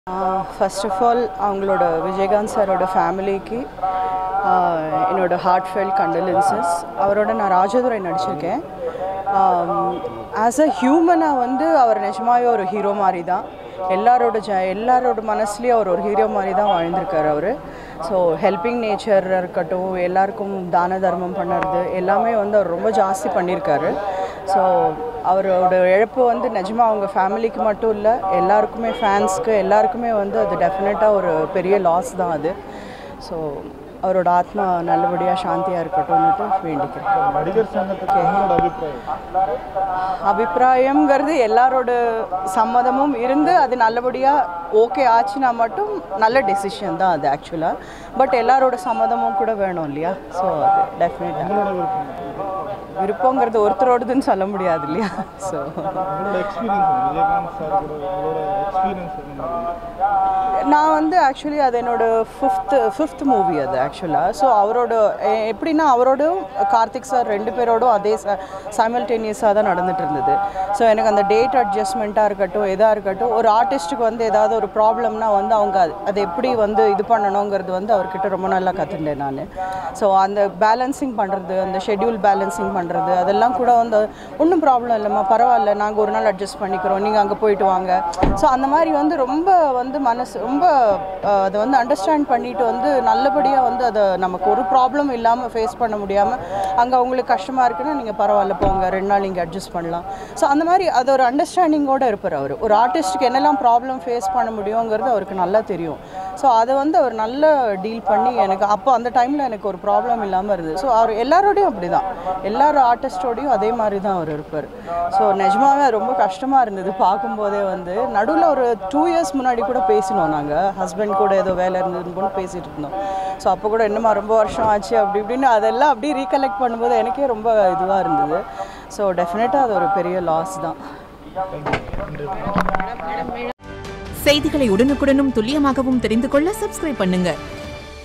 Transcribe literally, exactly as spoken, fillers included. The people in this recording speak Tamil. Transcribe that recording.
Uh, first of all, அவங்களோட விஜயகாந்த் சாரோட ஃபேமிலிக்கு என்னோட heartfelt condolences. அவரோட நான் ராஜதுரை நடிச்சிருக்கேன். ஆஸ் அ ஹியூமனாக வந்து அவர் நிஜமாவே ஒரு ஹீரோ மாதிரி தான். எல்லாரோட ஜ எல்லாரோட மனசுலேயும் அவர் ஒரு ஹீரோ மாதிரி தான் வாழ்ந்திருக்கார் அவர். ஸோ ஹெல்பிங் நேச்சர் இருக்கட்டும், எல்லாருக்கும் தான தர்மம் பண்ணுறது எல்லாமே வந்து அவர் ரொம்ப ஜாஸ்தி பண்ணியிருக்காரு. ஸோ அவரோட இழப்பு வந்து நிஜமாக அவங்க ஃபேமிலிக்கு மட்டும் இல்லை, எல்லாருக்குமே ஃபேன்ஸ்க்கு எல்லாருக்குமே வந்து அது டெஃபினட்டாக ஒரு பெரிய லாஸ் தான் அது. ஸோ அவரோட ஆத்மா நல்லபடியாக சாந்தியாக இருக்கட்டும்னுட்டு வேண்டிக்கிறேன். அபிப்பிராயம்ங்கிறது எல்லாரோட சம்மதமும் இருந்து அது நல்லபடியாக ஓகே ஆச்சுன்னா மட்டும் நல்ல டெசிஷன் தான் அது ஆக்சுவலாக. பட் எல்லாரோட சம்மதமும் கூட வேணும் இல்லையா? ஸோ அது டெஃபினட்டாக விருப்பங்கிறது ஒருத்தரோடதுன்னு சொல்ல முடியாது இல்லையா? ஸோ நான் வந்து ஆக்சுவலி அது என்னோட ஃபிஃப்த்து ஃபிஃப்த் மூவி அது ஆக்சுவலாக. ஸோ அவரோட எப்படின்னா அவரோடும் கார்த்திக் சார் ரெண்டு பேரோடும் அதே சைமல்டேனியஸாக தான் நடந்துகிட்டு இருந்தது. ஸோ எனக்கு அந்த டேட் அட்ஜஸ்ட்மெண்ட்டாக இருக்கட்டும், எதாக இருக்கட்டும், ஒரு ஆர்டிஸ்ட்டுக்கு வந்து ஏதாவது ஒரு ப்ராப்ளம்னா வந்து அவங்க அதை எப்படி வந்து இது பண்ணணுங்கிறது வந்து அவர்கிட்ட ரொம்ப நல்லா கற்றுண்டேன் நான். ஸோ அந்த பேலன்சிங் பண்ணுறது, அந்த ஷெட்யூல் பேலன்சிங் பண்ணுறது அதெல்லாம் கூட வந்து ஒன்றும் ப்ராப்ளம் இல்லைம்மா, பரவாயில்ல, நாங்கள் ஒரு நாள் அட்ஜஸ்ட் பண்ணிக்கிறோம், நீங்கள் அங்கே போயிட்டு வாங்க. ஸோ அந்த மாதிரி வந்து ரொம்ப வந்து மனசு ரொம்ப அதை வந்து அண்டர்ஸ்டாண்ட் பண்ணிட்டு வந்து நல்லபடியாக வந்து அதை நமக்கு ஒரு ப்ராப்ளம் இல்லாமல் ஃபேஸ் பண்ண முடியாமல் அங்கே அவங்களுக்கு கஷ்டமாக இருக்குன்னா நீங்கள் பரவாயில்ல போங்க, ரெண்டு நாள் இங்கே அட்ஜஸ்ட் பண்ணலாம். ஸோ அந்த மாதிரி அது ஒரு அண்டர்ஸ்டாண்டிங்கோடு இருப்பார் அவர். ஒரு ஆர்டிஸ்ட்டுக்கு என்னெல்லாம் ப்ராப்ளம் ஃபேஸ் பண்ண முடியுங்கிறது அவருக்கு நல்லா தெரியும். ஸோ அதை வந்து அவர் நல்லா டீல் பண்ணி எனக்கு அப்போ அந்த டைமில் எனக்கு ஒரு ப்ராப்ளம் இல்லாமல் இருந்தது. ஸோ அவர் எல்லாரோடையும் அப்படி தான், எல்லாரும் ஆர்டிஸ்டோடையும் அதே மாதிரி தான் அவர் இருப்பார். ஸோ நிஜமாவே ரொம்ப கஷ்டமாக இருந்தது பார்க்கும்போதே. வந்து நடுவில் ஒரு டூ இயர்ஸ் முன்னாடி கூட பேசினோம் நாங்கள், ஹஸ்பண்ட் கூட ஏதோ வேலை இருந்ததுன்னு கூட பேசிகிட்டு இருந்தோம். ஸோ அப்போ கூட இன்னுமா ரொம்ப வருஷம் ஆச்சு அப்படி இப்படின்னு அதெல்லாம் அப்படியே ரீகலெக்ட் பண்ணும்போது எனக்கே ரொம்ப இதுவாக இருந்தது. ஸோ டெஃபினட்டாக அது ஒரு பெரிய லாஸ் தான். செய்திகளை உடனுக்குடனும் துல்லியமாகவும் தெரிந்து கொள்ள சப்ஸ்கிரைப் பண்ணுங்க.